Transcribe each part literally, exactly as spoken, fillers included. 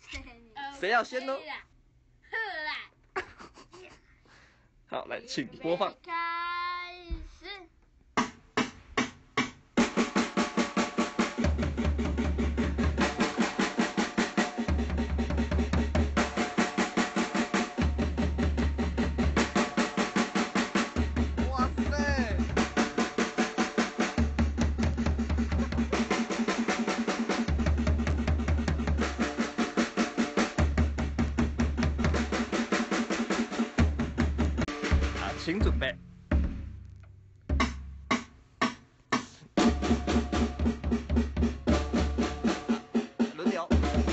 谁要先呢？好，来，请播放。 开始。 哇塞！好，请准备。轮流。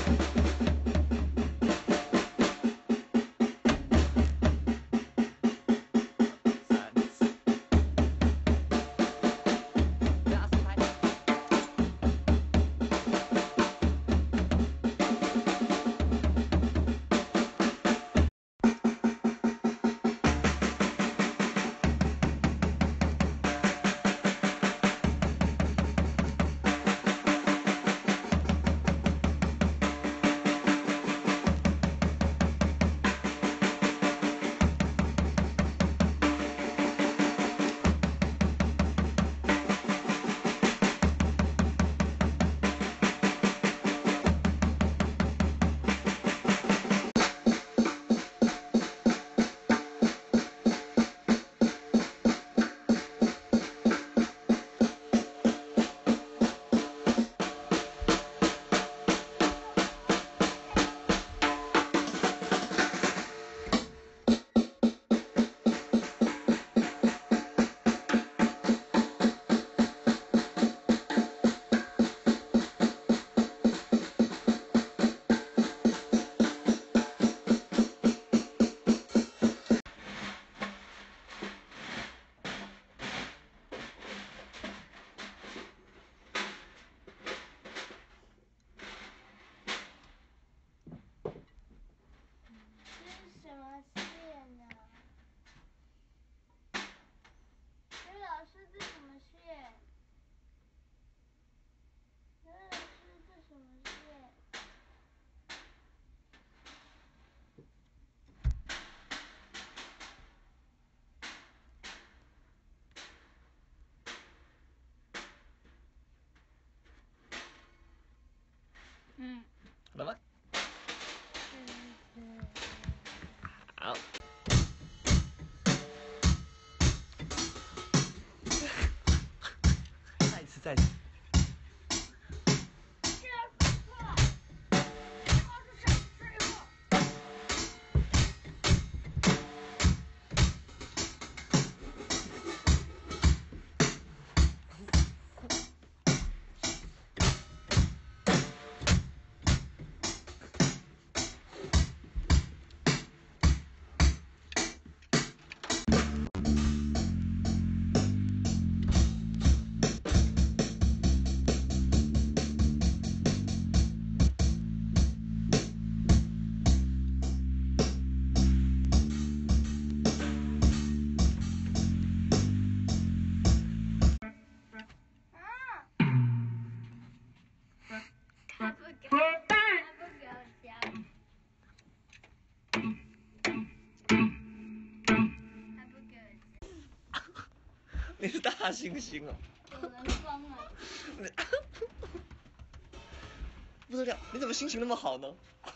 三次。来，阿四拍。 这是什么线呢？刘老师，这什么线？刘老师，这什么线？嗯。 好了吗？ 嗯。 好。再一次，再一次。 他不给，他不给我讲。他不给我讲。 你是大猩猩哦。 有人疯了。 不得了，你怎么心情那么好呢？